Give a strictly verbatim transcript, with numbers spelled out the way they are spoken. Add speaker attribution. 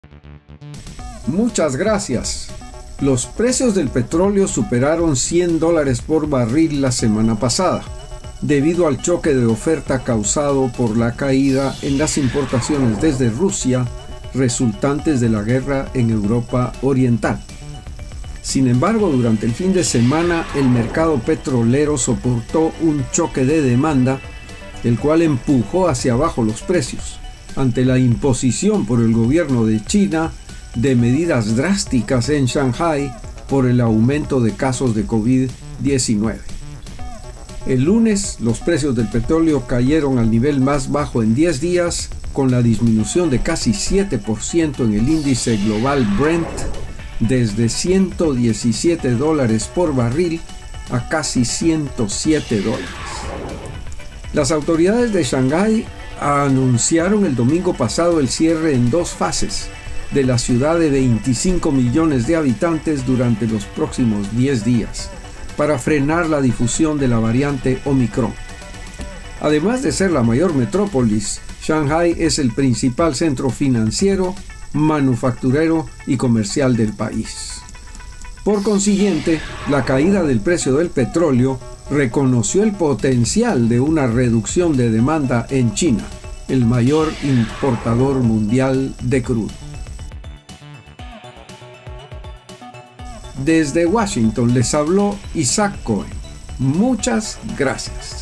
Speaker 1: Muchas gracias. Los precios del petróleo superaron cien dólares por barril la semana pasada, debido al choque de oferta causado por la caída en las importaciones desde Rusia resultantes de la guerra en Europa Oriental. Sin embargo, durante el fin de semana el mercado petrolero soportó un choque de demanda, el cual empujó hacia abajo los precios, ante la imposición por el gobierno de China de medidas drásticas en Shanghái por el aumento de casos de COVID diecinueve. El lunes, los precios del petróleo cayeron al nivel más bajo en diez días, con la disminución de casi siete por ciento en el índice global Brent, desde ciento diecisiete dólares por barril a casi ciento siete dólares. Las autoridades de Shanghái anunciaron el domingo pasado el cierre en dos fases de la ciudad de veinticinco millones de habitantes durante los próximos diez días, para frenar la difusión de la variante Omicron. Además de ser la mayor metrópolis, Shanghái es el principal centro financiero, manufacturero y comercial del país. Por consiguiente, la caída del precio del petróleo reconoció el potencial de una reducción de demanda en China, el mayor importador mundial de crudo. Desde Washington les habló Isaac Cohen. Muchas gracias.